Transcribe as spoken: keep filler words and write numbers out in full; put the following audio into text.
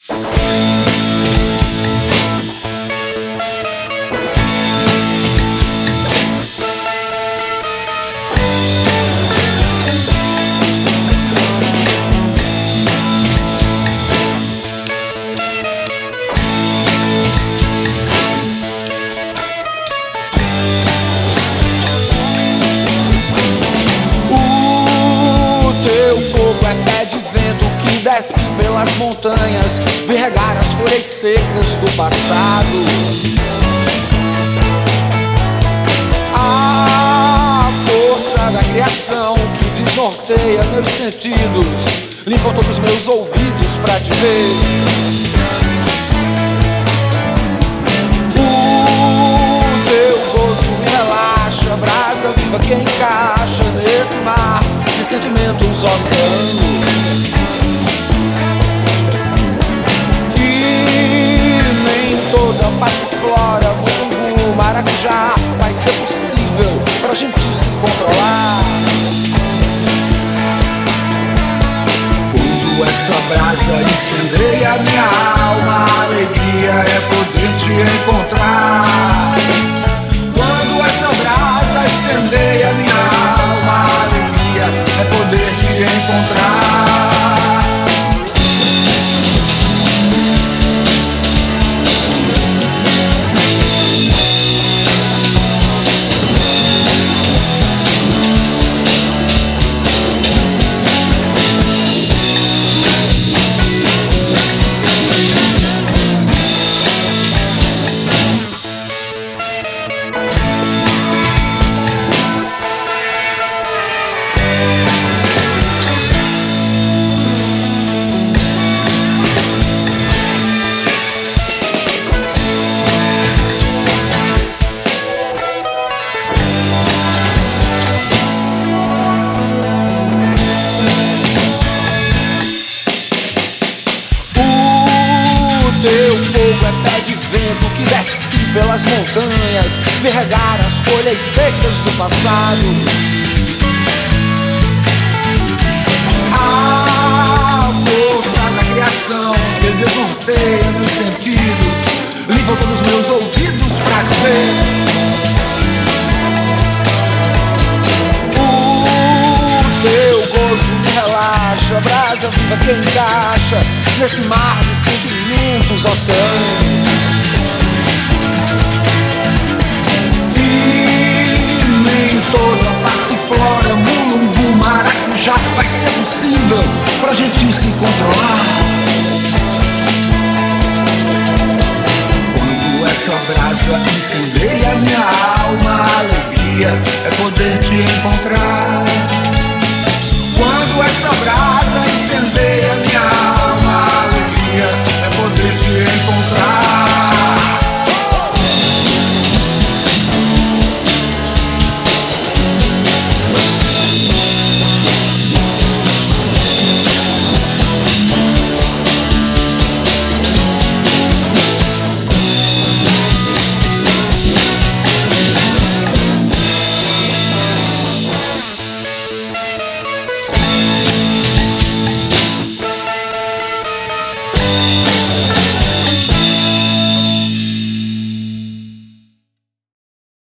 Desce pelas montanhas, vem regar as folhas secas do passado. A força da criação que desnorteia meus sentidos, limpam todos os meus ouvidos pra te ver. O teu gozo me relaxa, brasa viva que encaixa nesse mar de sentimentos oceano. Toda passiflora, mulungu, maracujá vai ser possível pra gente se controlar. Quando essa brasa incendeia minha alma, a alegria é poder te encontrar. Quando essa brasa incendeia minha alma, a alegria é poder te encontrar. Pelas montanhas, vem regar as folhas secas do passado. A força da criação que desnorteia meus sentidos, limpa todos os meus ouvidos pra te ver. O teu gozo me relaxa, brasa viva que encaixa nesse mar de sentimentos oceano. Toda passiflora, mulungu, maracujá vai ser possível pra gente se controlar. Quando essa brasa incendeia minha alma, a alegria é poder te encontrar.